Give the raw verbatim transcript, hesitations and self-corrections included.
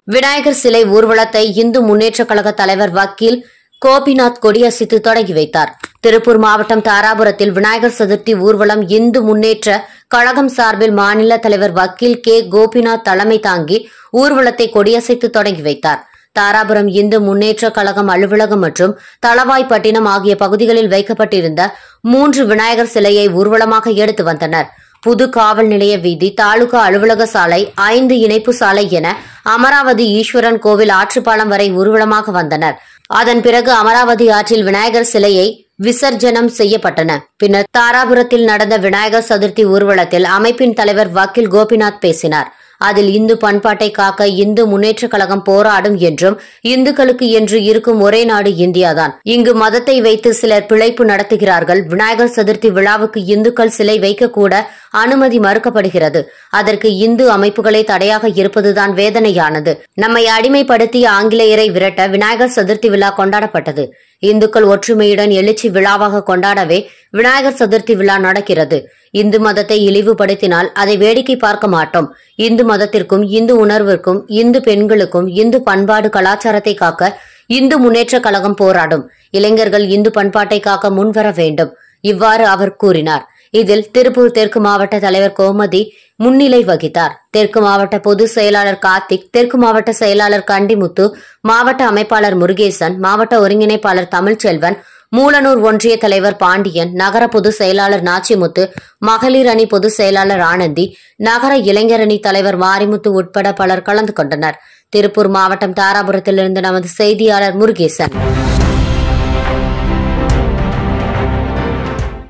விநாயகர் சிலை ஊர்வலத்தை இந்து முன்னேற்றக் கழக தலைவர் வக்கீல் கோபிநாத் கொடியசைத்து தொடங்கி வைத்தார். திருப்பூர் மாவட்டம் தாராபுரத்தில் விநாயகர் சதுர்த்தி ஊர்வலம் இந்து முன்னேற்ற கழகம் சார்பில் மாநில தலைவர் வக்கீல் கே கோபிநாத் தலைமை தாங்கி ஊர்வலத்தை கொடியசைத்து தொடங்கி வைத்தார். தாராபுரம் இந்து முன்னேற்ற கழகம் அலுவலகம் மற்றும் தளவாய்பட்டினம் ஆகிய பகுதிகளில் வைக்கப்பட்டிருந்த மூன்று விநாயகர் சிலையை ஊர்வலமாக எடுத்து வந்தனர். புது காவல் நிலைய வீதி, தாலுகா அலுவலக சாலை, ஐந்து இணைப்பு சாலை என அமராவதி ஈஸ்வரன் கோவில் ஆற்றுப்பாலம் வரை ஊர்வலமாக வந்தனர். அதன் பிறகு அமராவதி ஆற்றில் விநாயகர் சிலையை விசர்ஜனம் செய்யப்பட்டன. பின்னர் தாராபுரத்தில் நடந்த விநாயகர் சதுர்த்தி ஊர்வலத்தில் அமைப்பின் தலைவர் வக்கீல் கோபிநாத் பேசினார். அதில் இந்து பண்பாட்டை காக்க இந்து முன்னேற்ற கழகம் போராடும் என்றும் இந்துக்களுக்கு என்று இருக்கும் ஒரே நாடு இந்தியாதான். இங்கு மதத்தை வைத்து சிலர் பிழைப்பு நடத்துகிறார்கள். விநாயகர் சதுர்த்தி விழாவுக்கு இந்துக்கள் சிலை வைக்கக்கூட அனுமதி மறுக்கப்படுகிறது. அதற்கு இந்து அமைப்புகளே தடையாக இருப்பதுதான் வேதனையானது. நம்மை அடிமைப்படுத்திய ஆங்கிலேயரை விரட்ட விநாயகர் சதுர்த்தி விழா கொண்டாடப்பட்டது. இந்துக்கள் ஒற்றுமையுடன் எழுச்சி விழாவாக கொண்டாடவே விநாயகர் சதுர்த்தி விழா நடக்கிறது. இந்து மதத்தை இழிவுபடுத்தினால் அதை வேடிக்கை பார்க்க மாட்டோம். இந்து மதத்திற்கும் இந்து உணர்விற்கும் இந்து பெண்களுக்கும் இந்து பண்பாடு கலாச்சாரத்தை காக்க இந்து முன்னேற்ற கழகம் போராடும். இளைஞர்கள் இந்து பண்பாட்டை காக்க முன்வர வேண்டும். இவ்வாறு அவர் கூறினார். இதில் திருப்பூர் தெற்கு மாவட்ட தலைவர் கோமதி முன்னிலை வகித்தார். தெற்கு மாவட்ட பொதுச் செயலாளர் கார்த்திக், தெற்கு மாவட்ட செயலாளர் கண்டிமுத்து, மாவட்ட அமைப்பாளர் முருகேசன், மாவட்ட ஒருங்கிணைப்பாளர் தமிழ்ச்செல்வன், மூலனூர் ஒன்றிய தலைவர் பாண்டியன், நகர பொதுச் செயலாளர் நாச்சிமுத்து, மகளிர் அணி பொதுச் செயலாளர் ஆனந்தி, நகர இளைஞரணி தலைவர் மாரிமுத்து உட்பட பலர் கலந்து கொண்டனர். திருப்பூர் மாவட்டம் தாராபுரத்திலிருந்து நமது செய்தியாளர் முருகேசன்.